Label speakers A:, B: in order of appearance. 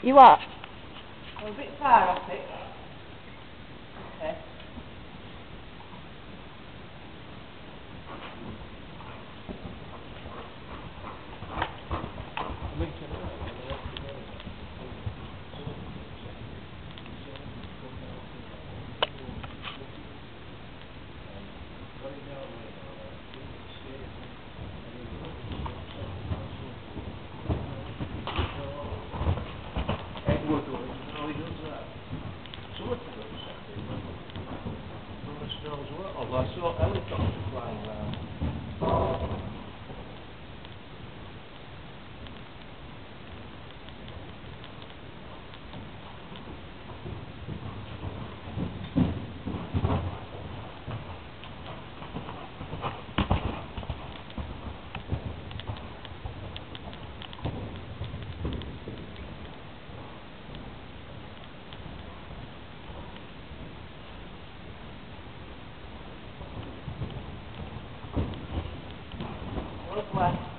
A: You what?
B: I'm a bit far off it. Okay.
C: Oh, I saw helicopters flying around.
B: Well,